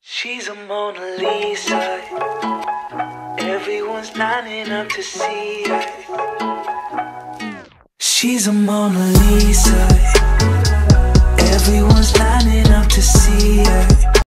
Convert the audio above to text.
She's a Mona Lisa. Everyone's lining up to see her. She's a Mona Lisa.